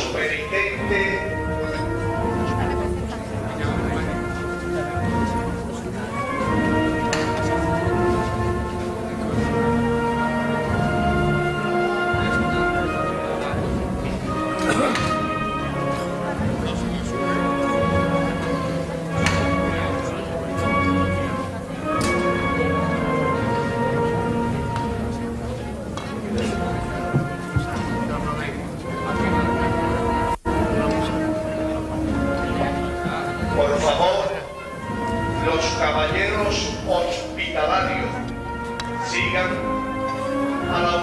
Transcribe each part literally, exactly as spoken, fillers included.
penitente caballeros hospitalarios sigan a la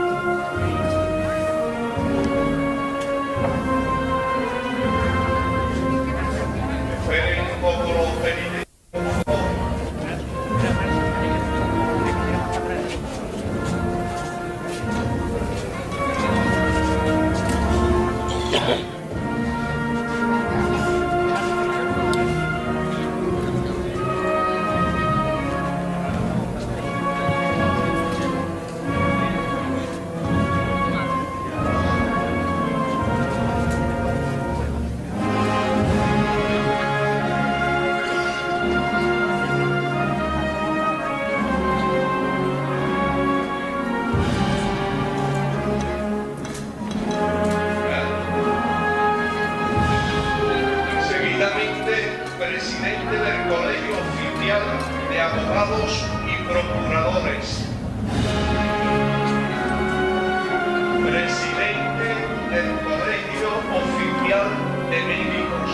esperen un poco los penitentes. Presidente del Colegio Oficial de Abogados y Procuradores. Presidente del Colegio Oficial de Médicos.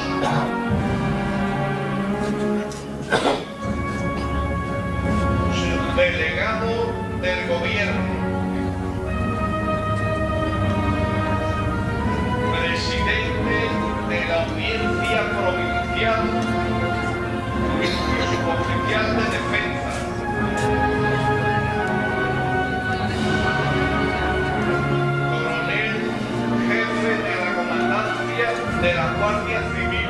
Subdelegado del Gobierno. Presidente de la Audiencia Provincial Oficial de Defensa. Coronel Jefe de la Comandancia de la Guardia Civil.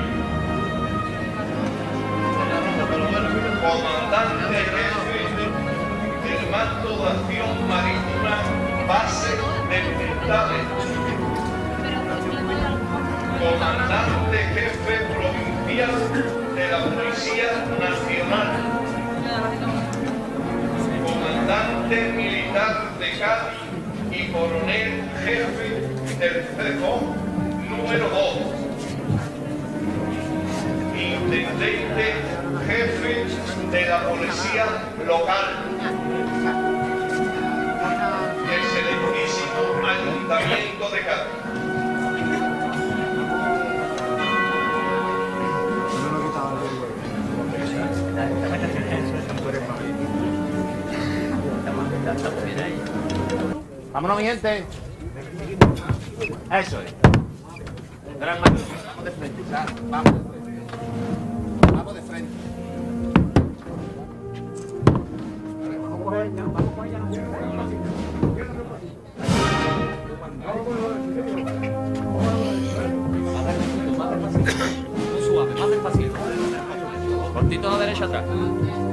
Comandante Jefe del Mando de Acción Marítima Base de Militares. Comandante Jefe Provincial de la Policía Nacional, Comandante Militar de Cádiz y Coronel Jefe del CEFON número dos, Intendente Jefe de la Policía Local, del Excelentísimo Ayuntamiento de Cádiz. Vámonos, mi gente. Eso es. Vamos de frente, ¿sabes? Vamos de frente. Vamos de frente. Vamos a allá, vamos allá. Más despacito. Suave, más despacito. Cortito a la derecha atrás.